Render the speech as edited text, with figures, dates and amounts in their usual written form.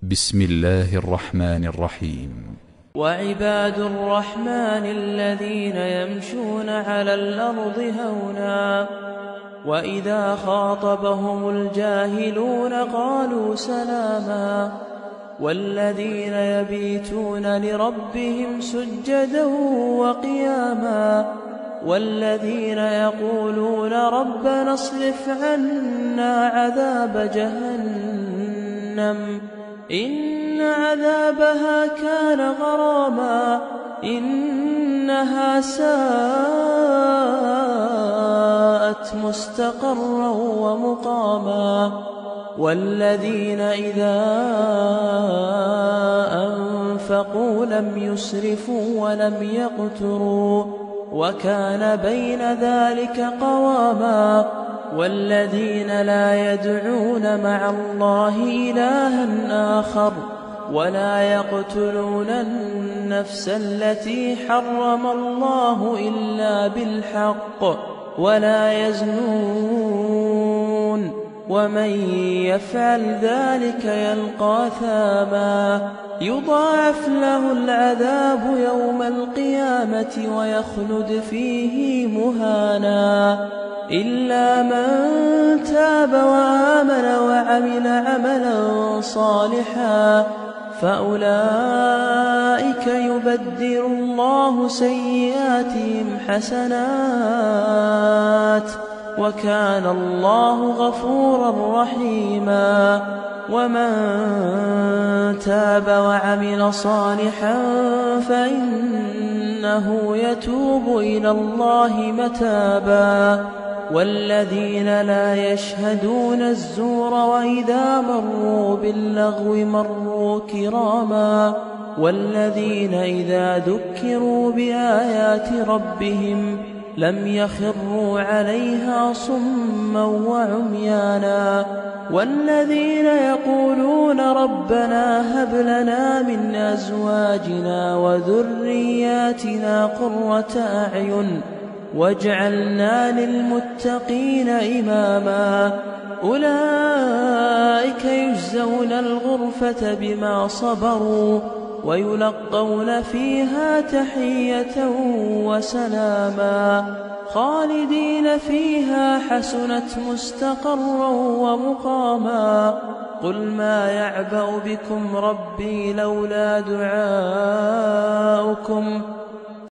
بسم الله الرحمن الرحيم. وعباد الرحمن الذين يمشون على الأرض هونا وإذا خاطبهم الجاهلون قالوا سلاما والذين يبيتون لربهم سجدا وقياما والذين يقولون ربنا اصرف عنا عذاب جهنم إن عذابها كان غراما إنها ساءت مستقرا ومقاما والذين إذا أنفقوا لم يسرفوا ولم يقتروا وكان بين ذلك قواما والذين لا يدعون مع الله إلها آخر ولا يقتلون النفس التي حرم الله إلا بالحق ولا يزنون ومن يفعل ذلك يلقى ثاما يضاعف له العذاب يوم القيامة ويخلد فيه مهانا إلا من تاب وآمن وعمل عملا صالحا فأولئك يبدل الله سيئاتهم حسنات وكان الله غفورا رحيما ومن تاب وعمل صالحا فإنه يتوب إلى الله متابا والذين لا يشهدون الزور وإذا مروا باللغو مروا كراما والذين إذا ذكروا بآيات ربهم لم يخروا عليها صما وعميانا والذين يقولون ربنا هب لنا من أزواجنا وذرياتنا قرة أعين واجعلنا للمتقين إماما أولئك يجزون الغرفة بما صبروا ويلقون فيها تحية وسلاما خالدين فيها حسنت مستقرا ومقاما قل ما يعبأ بكم ربي لولا دعاؤكم